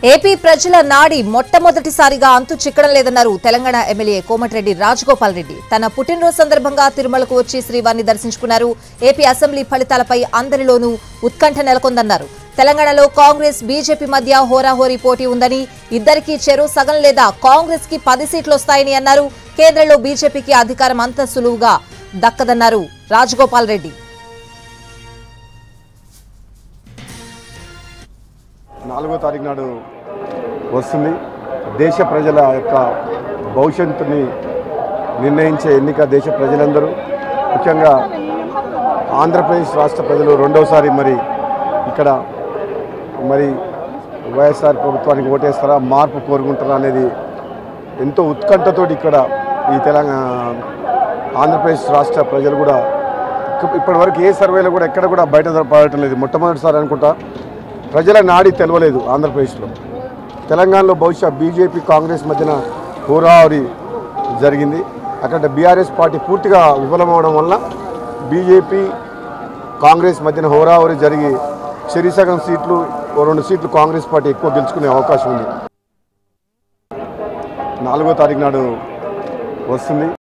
AP ప్రజల నాడి మొట్టమొదటిసారిగా అంతు చిక్కడం లేదన్నారు తెలంగాణ ఎమ్మెల్యే కోమటిరెడ్డి రాజగోపాల్ రెడ్డి. తన పుట్టినరోజు సందర్భంగా తిరుమలకు వచ్చి శ్రీవారిని దర్శించుకున్నారు. ఏపీ అసెంబ్లీ ఫలితాలపై అందరిలోనూ ఉత్కంఠ నెలకొందన్నారు. తెలంగాణలో కాంగ్రెస్ బీజేపీ మధ్య హోరాహోరీ పోటీ ఉందని, ఇద్దరికీ చెరో సగం లేదా కాంగ్రెస్ కి 10 సీట్లు వస్తాయని అన్నారు. కేంద్రంలో బీజేపీకి అధికారం అంత సులువుగా దక్కదన్నారు రాజగోపాల్ రెడ్డి. 4వ తారీఖు నాడు వస్తుంది. దేశ ప్రజల యొక్క భవిష్యత్తుని నిర్ణయించే ఎన్నిక దేశ ప్రజలందరూ, ముఖ్యంగా ఆంధ్రప్రదేశ్ రాష్ట్ర ప్రజలు రెండవసారి ఇక్కడ వైఎస్ఆర్ ప్రభుత్వానికి ఓటేస్తారా, మార్పు కోరుకుంటారా అనేది ఎంతో ఉత్కంఠతోటి ఇక్కడ ఈ ఆంధ్రప్రదేశ్ రాష్ట్ర ప్రజలు కూడా ఇప్పటివరకు ఏ సర్వేలో కూడా ఎక్కడ కూడా బయట పడటం లేదు. మొట్టమొదటిసారి అనుకుంటా ప్రజల నాడి తెలవలేదు ఆంధ్రప్రదేశ్లో. తెలంగాణలో బహుశా బీజేపీ కాంగ్రెస్ మధ్యన హోరాహోరీ జరిగింది. అక్కడ బీఆర్ఎస్ పార్టీ పూర్తిగా విఫలమవడం వల్ల బీజేపీ కాంగ్రెస్ మధ్యన హోరాహోరీ జరిగి సగం సీట్లు, 2 సీట్లు కాంగ్రెస్ పార్టీ ఎక్కువ గెలుచుకునే అవకాశం ఉంది. 4వ తారీఖు నాడు వస్తుంది.